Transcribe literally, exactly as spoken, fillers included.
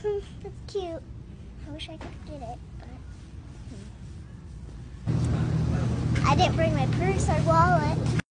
That's cute. I wish I could get it, but I didn't bring my purse or wallet.